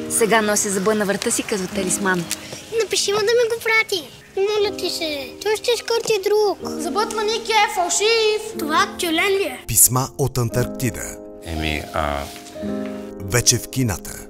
Сега нося зъба на врата си като талисман. Напиши му да ми го прати. Моля ти се, той ще изкърти друг. Зъбът на Ники е фалшив. Това тюлен ли е? Писма от Антарктида. Еми, Вече в кината.